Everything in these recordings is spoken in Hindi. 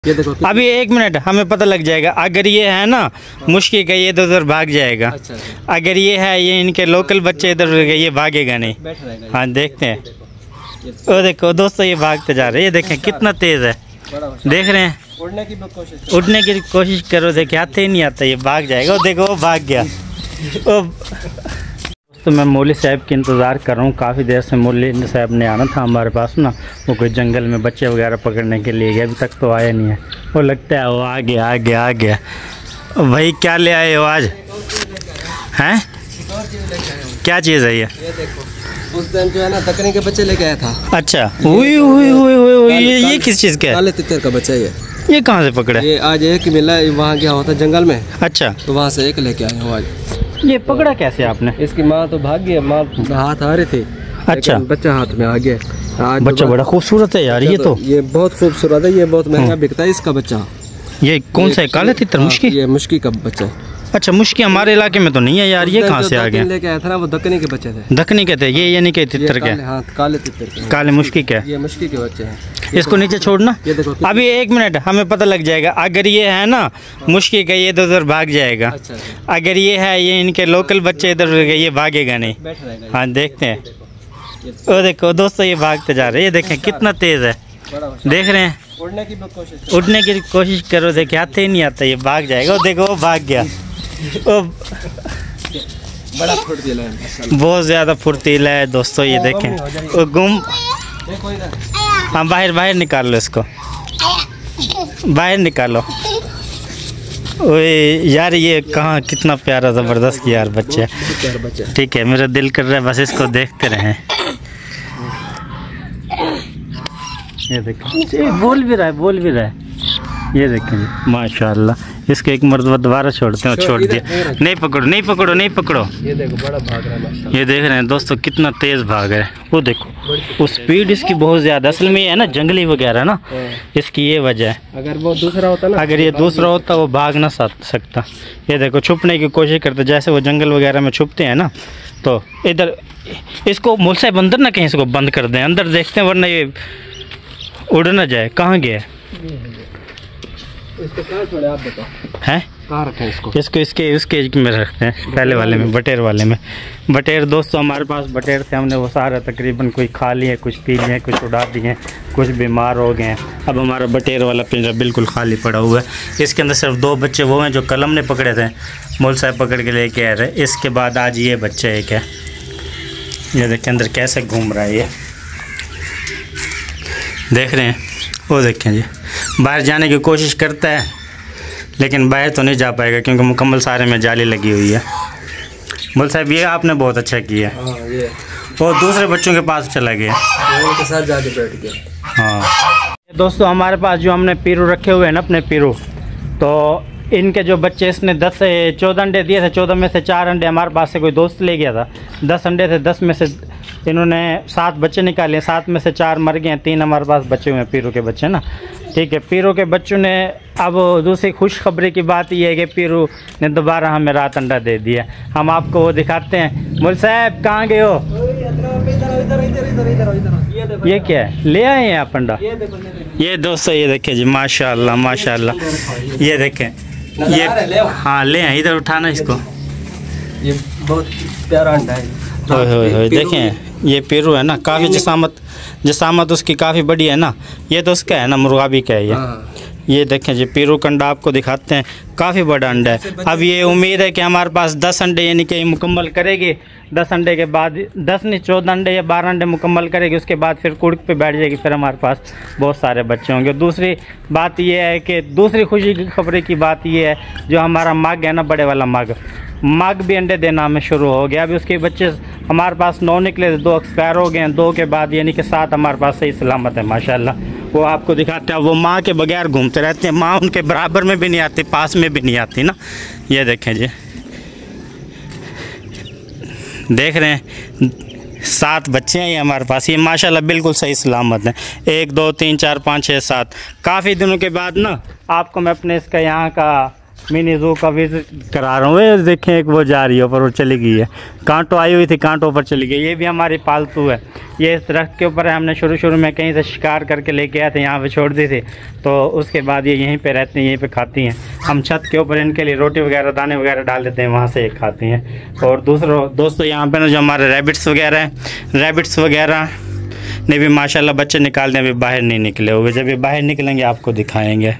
ये देखो अभी 1 मिनट, हमें पता लग जाएगा। अगर ये है ना मुश्किल का, ये तो उधर भाग जाएगा। अच्छा। अगर ये है, ये इनके लोकल बच्चे इधर, ये भागेगा नहीं। हाँ देखते हैं। वो देखो दोस्तों, ये भागते जा रहे हैं। ये देखें कितना तेज है, देख रहे हैं। उड़ने की कोशिश करो, देखे आते ही नहीं आता, ये भाग जाएगा। वो देखो वो भाग गया। तो मैं मौली साहब की इंतज़ार कर रहा हूँ काफ़ी देर से। मौली साहब ने आना था हमारे पास ना, वो कोई जंगल में बच्चे वगैरह पकड़ने के लिए गए, अभी तक तो आया नहीं है। वो लगता है वो आ गया। भाई क्या ले आए हो आज? हैं क्या चीज़ है ये? देखो उस दिन जो है ना तकनी के बच्चे लेके आया था। अच्छा, ये किस चीज़ का है? काले तितर का बच्चा ये कहाँ से पकड़ा? ये आज एक मिला, वहाँ गया होता जंगल में। अच्छा, तो वहाँ से एक लेके आए हो आज। ये पकड़ा कैसे आपने? इसकी माँ तो भाग गई, माँ हाथ आ रही थी। अच्छा, बच्चा हाथ में आ गया। आज बच्चा बड़ा खूबसूरत है यार। ये बहुत खूबसूरत है, ये बहुत महंगा बिकता है इसका बच्चा। ये कौन सा है? काले तितर मुश्की? ये मुश्की का बच्चा है। अच्छा, मुश्की हमारे इलाके में तो नहीं है यार। ये कहाँ से आ गया? लेके आया था ना, वो दक्कनी के बच्चे थे। दक्कनी के थे ये, यानी कि तितर के? हाँ, काले तितर के, काले मुश्की के। ये मुश्की के बच्चे हैं। इसको नीचे छोड़ना। ये देखो अभी 1 मिनट, हमें पता लग जाएगा। अगर ये है ना मुश्की का, ये तो उधर भाग जाएगा। अच्छा। अगर ये है, ये इनके लोकल बच्चे इधर, ये भागेगा नहीं। हाँ देखते हैं। वो देखो दोस्तों, ये भागते जा रहे हैं। ये देखें कितना तेज है, देख रहे हैं। उड़ने की कोशिश करो, देखे आते ही नहीं आता, ये भाग जाएगा। वो देखो वो भाग गया। वो बड़ा फुर्तीला है, बहुत ज़्यादा फुर्तीला है दोस्तों। ये देखें वो गुम। हाँ बाहर निकाल लो इसको, बाहर निकालो। ओए यार, ये कहाँ, कितना प्यारा ज़बरदस्त यार बच्चा। ठीक है, मेरा दिल कर रहा है बस इसको देखते रहें। ये देखें, बोल भी रहा है। ये देखें माशाल्लाह। इसके एक मरतबा दोबारा छोड़ते हैं, छोड़ दिया। नहीं पकड़ो। ये देखो बड़ा भाग रहा है माशाल्लाह। ये देख रहे हैं दोस्तों कितना तेज़ भाग रहा है। वो देखो, वो स्पीड इसकी बहुत ज़्यादा। असल में ये है ना जंगली वगैरह ना, इसकी ये वजह है। अगर वो दूसरा होता ना, अगर ये दूसरा होता वो भाग ना सकता। ये देखो छुपने की कोशिश करते, जैसे वो जंगल वगैरह में छुपते हैं ना। तो इधर इसको मुल्सा अंदर ना कहीं इसको बंद कर दें, अंदर देखते हैं, वरना ये उड़ ना जाए। कहाँ गया है? इसको कहाँ छोड़े आप बताओ? हैं कहाँ रखें इसको? इसके में रखते हैं, पहले वाले में, बटेर वाले में। बटेर दोस्तों हमारे पास बटेर थे, हमने वो सारा तकरीबन कोई खा लिए, कुछ पी लिए, कुछ उड़ा दिए, कुछ बीमार हो गए हैं। अब हमारा बटेर वाला पिंजरा बिल्कुल खाली पड़ा हुआ है। इसके अंदर सिर्फ 2 बच्चे वो हैं जो कलम ने पकड़े थे, मौल साहब पकड़ के लेके आ रहे। इसके बाद आज ये बच्चे एक है, ये देखें अंदर कैसे घूम रहा है। ये देख रहे हैं, वो देखें जी, बाहर जाने की कोशिश करता है लेकिन बाहर तो नहीं जा पाएगा क्योंकि मुकम्मल सारे में जाली लगी हुई है। बोल साहब ये आपने बहुत अच्छा किया। ये वो दूसरे बच्चों के पास चला गया, उनके साथ जाके बैठ गया। हाँ दोस्तों, हमारे पास जो हमने पीरू रखे हुए हैं ना, अपने पीरू, तो इनके जो बच्चे, इसने 10 से 14 अंडे दिए थे। 14 में से 4 अंडे हमारे पास से कोई दोस्त ले गया था। 10 अंडे थे, 10 में से इन्होंने 7 बच्चे निकाले। 7 में से 4 मर गए, 3 हमारे पास बचे हुए हैं पीरू के बच्चे ना। ठीक है, पीरू के बच्चों ने, अब दूसरी खुशखबरी की बात यह है कि पीरू ने दोबारा हमें रात अंडा दे दिया। हम आपको वो दिखाते हैं। मुल साहब कहाँ गए हो? ये क्या है, ले आए हैं आप अंडा? ये दोस्तों ये देखें जी, माशाल्लाह। ये देखें, ये हाँ ले आए, इधर उठाना इसको। ये बहुत प्यारा अंडा है। ओए देखें, ये पीरू है ना, काफ़ी जसामत उसकी काफ़ी बड़ी है ना। ये तो उसका है ना, मुर्गाबी का है ये। ये देखें जी, पीरू का अंडा आपको दिखाते हैं, काफ़ी बड़ा अंडा है। अब ये उम्मीद है कि हमारे पास 10 अंडे यानी कि मुकम्मल करेगी। 10 अंडे के बाद 10 नहीं 14 अंडे या 12 अंडे मुकम्मल करेगी, उसके बाद फिर कुड़क पे बैठ जाएगी। फिर हमारे पास बहुत सारे बच्चे होंगे। दूसरी बात ये है कि दूसरी खुशी की खबरें की बात ये है, जो हमारा मग है ना, बड़े वाला मग भी अंडे देना हमें शुरू हो गया। अभी उसके बच्चे हमारे पास 9 निकले थे, 2 एक्सपायर हो गए हैं। 2 के बाद यानी कि 7 हमारे पास सही सलामत है माशाल्लाह। वो आपको दिखाते हैं। वो माँ के बगैर घूमते रहते हैं, माँ उनके बराबर में भी नहीं आती, पास में भी नहीं आती ना। ये देखें जी, देख रहे हैं 7 बच्चे हैं ये हमारे पास। ये माशाल्लाह बिल्कुल सही सलामत हैं। 1 2 3 4 5 6 7। काफ़ी दिनों के बाद ना आपको मैं अपने इसका यहाँ का मिनी जू का विजिट करा रहा हूँ। ये देखें एक वो जा रही है ऊपर, वो चली गई है। कांटो आई हुई थी, कांटो ऊपर चली गई। ये भी हमारी पालतू है। ये इस दरख्त के ऊपर है। हमने शुरू में कहीं से शिकार करके लेके आए थे, यहाँ पे छोड़ दी थी, तो उसके बाद ये यहीं पे रहती हैं, यहीं पे खाती हैं। हम छत के ऊपर इनके लिए रोटी वगैरह, दाने वगैरह डाल देते हैं, वहाँ से ये खाती हैं। और दोस्तों यहाँ पे ना जो हमारे रैबिट्स वगैरह ने भी माशाल्लाह बच्चे निकालने, अभी बाहर नहीं निकले हुए। जब ये बाहर निकलेंगे आपको दिखाएंगे।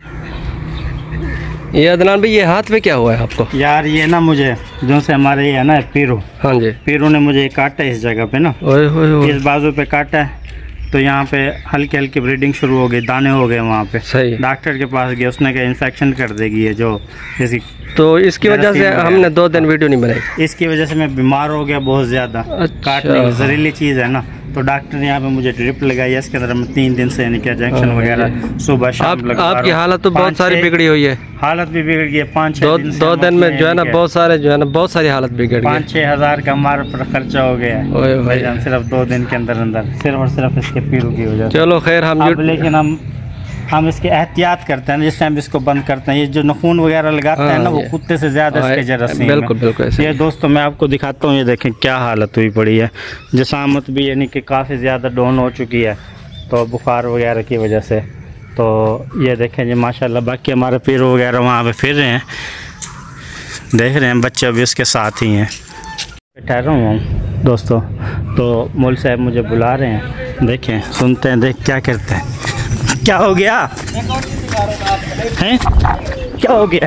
ये अदनान भाई, ये हाथ में क्या हुआ है आपको? यार ये ना मुझे जो से हमारे ये है ना पीरू, हाँ जी, पीरू ने मुझे काटा है इस जगह पे ना, इस बाजू पे काटा है। तो यहाँ पे हल्की हल्की ब्लीडिंग शुरू हो गई, दाने हो गए वहाँ पे। सही। डॉक्टर के पास गए, उसने कहा इन्फेक्शन कर देगी ये जो इसकी। तो इसकी वजह से हमने 2 दिन वीडियो नहीं बनाई। इसकी वजह से मैं बीमार हो गया बहुत ज़्यादा। काटने की जहरीली चीज़ है ना, तो डॉक्टर ने यहाँ पे मुझे ड्रिप लगाई है। इसके अंदर 3 दिन से यानी कि इंजेक्शन वगैरह सुबह शाम लगा। आपकी हालत तो बहुत सारी बिगड़ी हुई है। हालत भी बिगड़ गई है। 5-6 दिन में जो है ना बहुत सारी हालत बिगड़ गई। 5-6 हज़ार का हमारे पर खर्चा हो गया है सिर्फ 2 दिन के अंदर सिर्फ और सिर्फ इसके पीरू की वजह से। चलो खैर, लेकिन हम इसकी एहतियात करते हैं। जिस टाइम इसको बंद करते हैं, ये जो नखून वगैरह लगाते हैं ना, वो कुत्ते से ज़्यादा इसके जरासीम। बिल्कुल। ये दोस्तों मैं आपको दिखाता हूँ, ये देखें क्या हालत हुई पड़ी है। जिसामत भी यानी कि काफ़ी ज़्यादा डाउन हो चुकी है, तो बुखार वगैरह की वजह से। तो ये देखें जी माशाल्लाह, बाकी हमारे पीरू वगैरह वहाँ पे फिर रहे हैं, देख रहे हैं। बच्चे अभी उसके साथ ही हैं। ठहरा हूँ हम दोस्तों, तो मौल साहब मुझे बुला रहे हैं। देखें, सुनते हैं, देख क्या करते हैं। क्या हो गया हैं? क्या हो गया?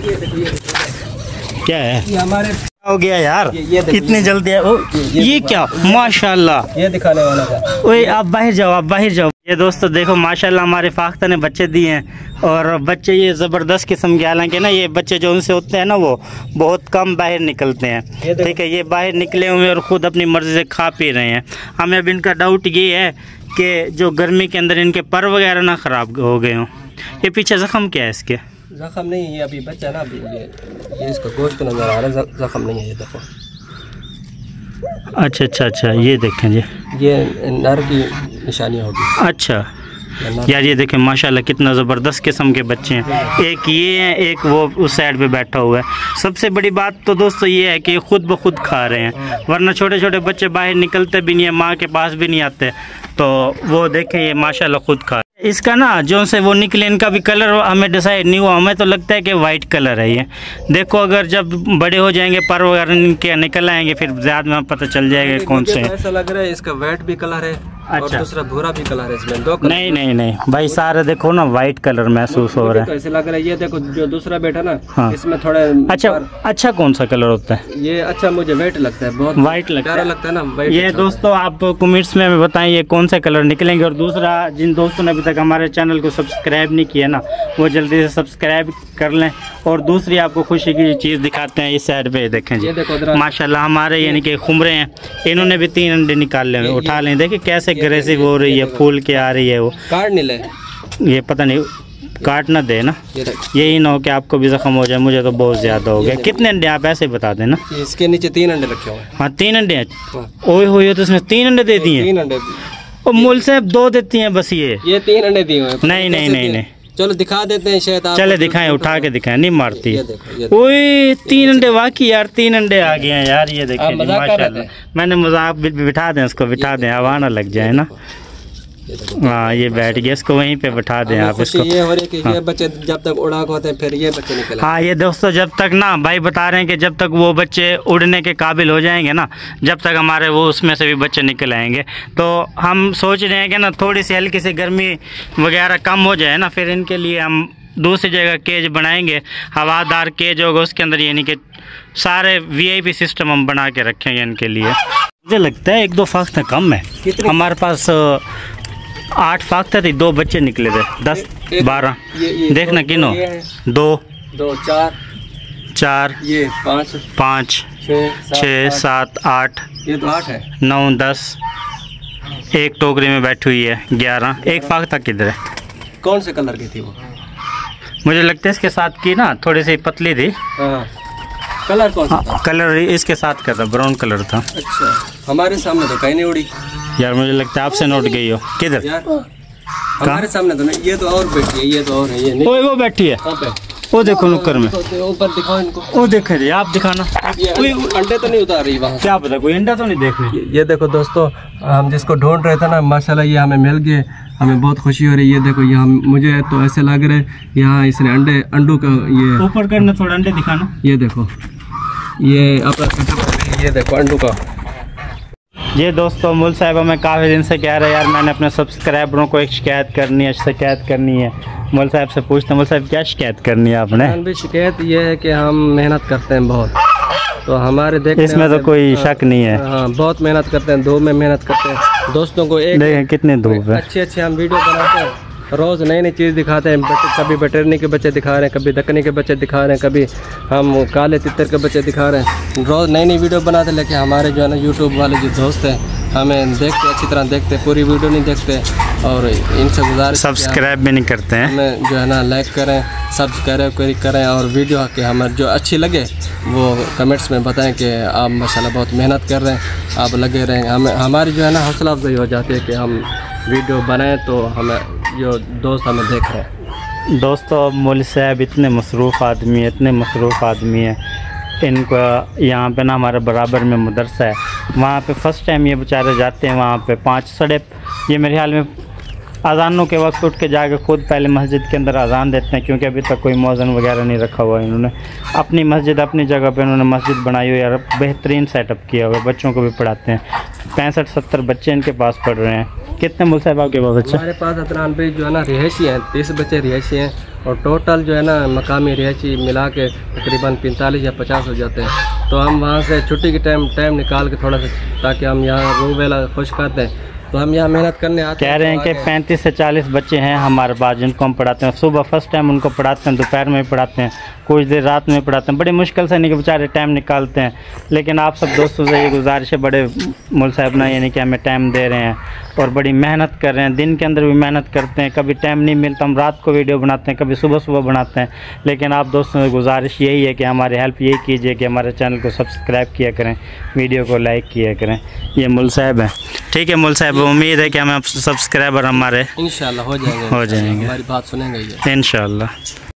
क्या है? ये हमारे हो गया यार, इतनी जल्दी है। ये क्या माशाल्लाह, ये दिखाने वाला था। ओए आप बाहर जाओ। ये दोस्तों देखो माशाल्लाह, हमारे फाख्ता ने बच्चे दिए हैं। और बच्चे ये ज़बरदस्त किस्म के, हालांकि ना ये बच्चे जो उनसे होते हैं ना, वो बहुत कम बाहर निकलते हैं। ठीक है, ये बाहर निकले हुए और ख़ुद अपनी मर्ज़ी से खा पी रहे हैं। हमें अब इनका डाउट ये है कि जो गर्मी के अंदर इनके पर वगैरह ना ख़राब हो गए हों। ये पीछे ज़ख़म क्या है इसके? ज़ख़म नहीं है, ये अभी बच्चा ना, अभी ये इसका गोश्त नज़र आ रहा है, ज़ख़म नहीं है। ये देखो। अच्छा, ये देखें जी, ये नर की निशानी होगी। अच्छा यार, ये देखें माशाल्लाह कितना ज़बरदस्त किस्म के बच्चे हैं। एक ये हैं, एक वो उस साइड पे बैठा हुआ है। सबसे बड़ी बात तो दोस्तों ये है कि ये खुद ब खुद खा रहे हैं, वरना छोटे छोटे बच्चे बाहर निकलते भी नहीं है, माँ के पास भी नहीं आते। तो वो देखें ये माशाल्लाह खुद खा। इसका ना जो से वो निकले, इनका भी कलर हमें डिसाइड नहीं हुआ। हमें तो लगता है कि वाइट कलर है ये। देखो अगर जब बड़े हो जाएंगे, पर वगैरह इनके निकल आएंगे, फिर ज़्यादा में पता चल जाएगा कौन से हैं। ऐसा लग रहा है इसका वाइट भी कलर है। अच्छा। और दूसरा भूरा भी कलर है इसमें, 2 कलर। नहीं भाई, सारे देखो ना वाइट कलर महसूस हो रहा है। ऐसे लग रहा है। ये देखो जो दूसरा बेटा ना, हाँ। इसमें थोड़ा अच्छा कौन सा कलर होता है ये? अच्छा मुझे वाइट लगता है, बहुत वाइट लगता है ना वाइट। ये दोस्तों आप कमेंट्स में बताएं ये कौन से कलर निकलेंगे। और दूसरा, जिन दोस्तों ने अभी तक हमारे चैनल को सब्सक्राइब नहीं किया ना, वो जल्दी से सब्सक्राइब कर लें। और दूसरी आपको खुशी की चीज़ दिखाते हैं, इस साइड पे देखें जी, माशाल्लाह हमारे यानी कि खुमरे हैं, इन्होंने भी 3 अंडे निकाल लें, उठा लें। देखिए कैसे अग्रेसिव हो रही है, फूल के आ रही है। वो काट नहीं ले, ये पता नहीं काट ना दे ना, यही ना हो कि आपको भी जख्म हो जाए। मुझे तो बहुत ज़्यादा हो गया। कितने अंडे आप ऐसे बता देना? इसके नीचे 3 अंडे रखे हुए हैं। हाँ 3 अंडे हैं। ओए हो तो इसमें 3 अंडे दे दिए। 3 अंडे और मूल से 2 देती हैं बस। ये 3 अंडे दिए हुए हैं। नहीं, चलो दिखा देते हैं शायद। चले दिखाएं, उठा के दिखाएं, नहीं मारती है। ओए 3 अंडे वाकई यार, 3 अंडे आ गए हैं यार। ये देखिए माशाल्लाह, मैंने मजाक बिठा दें, उसको बिठा दें, हवा ना लग जाए ना। हाँ ये बैठ गया, इसको वहीं पे बैठा दें आप इसको। ये हो रही है कि ये बच्चे जब तक उड़ाक होते हैं, फिर ये बच्चे निकले। हाँ ये दोस्तों, जब तक ना भाई बता रहे हैं कि जब तक वो बच्चे उड़ने के काबिल हो जाएंगे ना, जब तक हमारे वो उसमें से भी बच्चे निकल आएंगे। तो हम सोच रहे हैं कि ना थोड़ी सी हल्की सी गर्मी वगैरह कम हो जाए ना, फिर इनके लिए हम दूसरी जगह केज बनाएंगे, हवादार केज होगा उसके अंदर, यानी कि सारे VIP सिस्टम हम बना के रखेंगे इनके लिए। मुझे लगता है 1-2 फाख्ता कम है। हमारे पास 8 फाख्ता थी, 2 बच्चे निकले थे, 10-12 देखना किनो 2 4 ये 5 6 7 8 ये तो 8 है, 9 10, एक टोकरी में बैठी हुई है 11। एक फाख्ता किधर है? कौन से कलर की थी वो? मुझे लगता है इसके साथ की ना थोड़ी सी पतली थी। कलर कौन सा था? कलर इसके साथ का था, ब्राउन कलर था। अच्छा, हमारे सामने तो कहीं नहीं उड़ी यार, मुझे लगता है आपसे नोट गई हो। किधर? हमारे सामने तो नहीं, ये तो और बैठी है, ये तो और है, ये नहीं। वो बैठी है वो देखो नुक्कर में, ऊपर दिखाओ इनको। वो देखे जी, आप दिखाना। कोई अंडे तो नहीं उतार रही वहाँ? क्या पता, कोई अंडा तो नहीं देखने। ये देखो दोस्तों, हम जिसको ढूंढ रहे थे ना, माशाल्लाह ये हमें मिल गए, हमें बहुत खुशी हो रही है। ये देखो यहाँ मुझे तो ऐसे लग रहे यहाँ इसने अंडों का ये ऊपर करना, थोड़ा अंडे दिखाना। ये देखो, ये अपना ये देखो अंडों का। ये दोस्तों मुल साहब हमें काफ़ी दिन से कह रहे हैं यार मैंने अपने सब्सक्राइबरों को एक शिकायत करनी है, शिकायत करनी है। मुल साहब से पूछते हैं, मुल साहब क्या शिकायत करनी है आपने? भी शिकायत ये है कि हम मेहनत करते हैं बहुत, तो हमारे देखने इसमें तो कोई शक नहीं है। हाँ, बहुत मेहनत करते हैं, धूप में मेहनत करते हैं। दोस्तों को एक देखें कितनी धूप है। अच्छे हम वीडियो बनाते हैं, रोज़ नई नई चीज़ दिखाते हैं। कभी वेटरनी के बच्चे दिखा रहे हैं, कभी दक्कनी के बच्चे दिखा रहे हैं, कभी हम काले तितर के बच्चे दिखा रहे हैं। रोज़ नई नई वीडियो बनाते हैं, लेकिन हमारे जो है ना यूट्यूब वाले जो दोस्त हैं हमें देखते, अच्छी तरह देखते, पूरी वीडियो नहीं देखते और इनसे गुजारिश सब्सक्राइब भी नहीं करते हैं। हमें जो है ना लाइक करें, सब्सक्राइब करें और वीडियो के हमें जो अच्छी लगे वो कमेंट्स में बताएं कि आप माशाल्लाह बहुत मेहनत कर रहे हैं, आप लगे रहें। हमें हमारी जो है ना हौसला अफजाई हो जाती है कि हम वीडियो बनाएं तो हमें जो दोस्त हमें देख रहे हैं। दोस्तों मुल साहब इतने मसरूफ़ आदमी है, इतने मसरूफ़ आदमी है। इनका यहाँ पे ना हमारे बराबर में मदरसा है, वहाँ पे फ़र्स्ट टाइम ये बेचारे जाते हैं वहाँ पे 5 साढ़े, ये मेरे ख्याल में अज़ानों के वक्त उठ के जाके खुद पहले मस्जिद के अंदर अज़ान देते हैं, क्योंकि अभी तक कोई मौज़न वगैरह नहीं रखा हुआ है। इन्होंने अपनी मस्जिद अपनी जगह पे इन्होंने मस्जिद बनाई हुई है, बेहतरीन सेटअप किया हुआ है, बच्चों को भी पढ़ाते हैं। 65-70 बच्चे इनके पास पढ़ रहे हैं। कितने मुल साहब आपके पास बच्चे? हमारे पास अदनान भाई जो है ना रिहायशी हैं, 30 बच्चे रिहायशी हैं और टोटल जो है ना मकामी रिहायशी मिला के तकरीबन 45 या 50 हो जाते हैं। तो हम वहाँ से छुट्टी के टाइम निकाल के थोड़ा सा, ताकि हम यहाँ रूह वेला खुश कर दें, तो हम यहाँ मेहनत करने आते हैं। कह रहे हैं कि 35 से 40 बच्चे हैं हमारे पास जिनको हम पढ़ाते हैं। सुबह फर्स्ट टाइम उनको पढ़ाते हैं, दोपहर में भी पढ़ाते हैं, कुछ देर रात में पढ़ाते हैं। बड़ी मुश्किल से नहीं कि बेचारे टाइम निकालते हैं, लेकिन आप सब दोस्तों से ये गुजारिश है, बड़े मुल साहब ना यानी कि हमें टाइम दे रहे हैं और बड़ी मेहनत कर रहे हैं। दिन के अंदर भी मेहनत करते हैं, कभी टाइम नहीं मिलता हम रात को वीडियो बनाते हैं, कभी सुबह सुबह बनाते हैं। लेकिन आप दोस्तों से गुजारिश यही है कि हमारी हेल्प यही कीजिए कि हमारे चैनल को सब्सक्राइब किया करें, वीडियो को लाइक किया करें। ये मुल साहब हैं। ठीक है मुल साहब, उम्मीद है कि हमें सब्सक्राइबर हमारे इंशाल्लाह हो जाएंगे, हमारी बात सुनेंगे इंशाल्लाह।